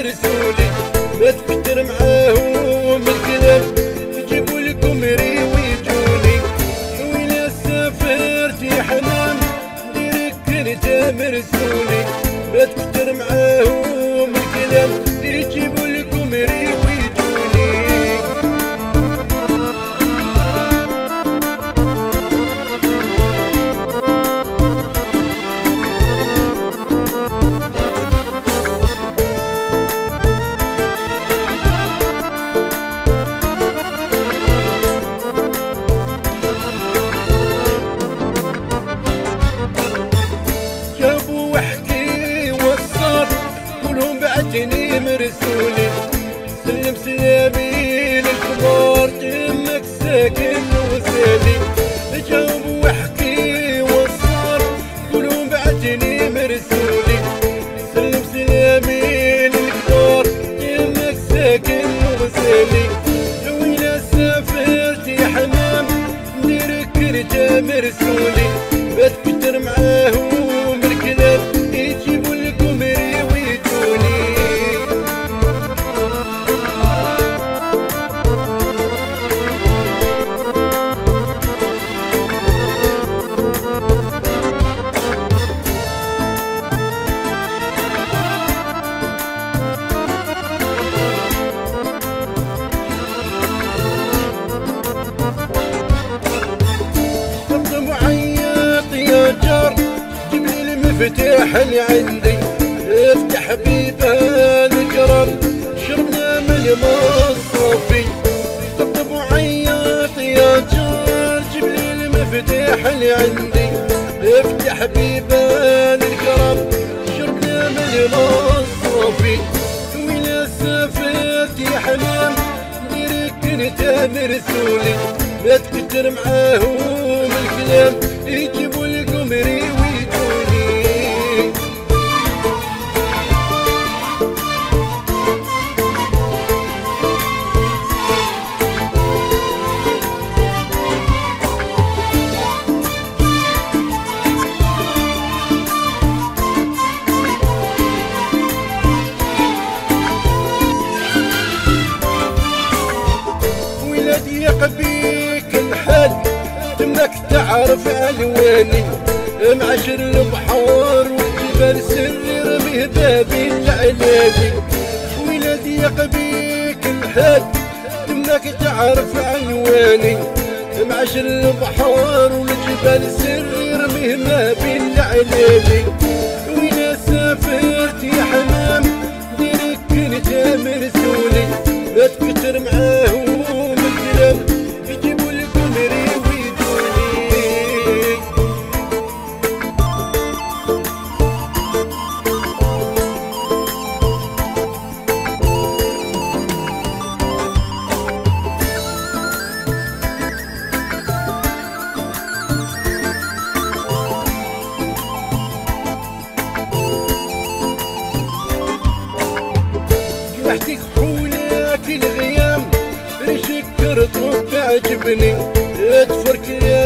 مرسولي، ما تكتر معاهم الكلام يجيبوا لكم ري ويجوني. وإلا سافرت يا حمام ديرك انت مرسولي، ما تكتر معاهم الكلام يجيبوا لكم ري ويجوني. بعتني مرسولي، سلم سلامي للكبار تمك ساكن وسالي. جاوب واحكي وصار قولوا بعتني مرسولي، سلم سلامي للكبار تمك ساكن وسالي. وإلا سافرت يا حمام ديرك انت مرسولي، ما تكتر معاهم الكلام يجيبوا لكم ري ويجوني. المفتاح اللي عندي افتح بيبان الكرم شربنا من المصافي. طبطب وعيط يا جار جيب لي المفتاح اللي عندي افتح بيبان الكرم شربنا من المصافي. وإلا سافرت يا حمام ديرك انت مرسولي، ما تكتر معاهم الكلام يجيبوا لكم ري ويجوني. ضيق بيك الحال تمك تعرف الواني، معشر البحار والجبال سري رميه بابي العلالي. وإلا ضيق بيك الحال تمك تعرف الواني، معشر البحار والجبال سري رميه بابي العلالي. وإلا سافرت يا حمام ديرك انت مرسولي، ما تكتر معاهم الكلام يجيبوا لكم ري ويجوني. وحدك حولك الغيام شكرت تعجبني تفرك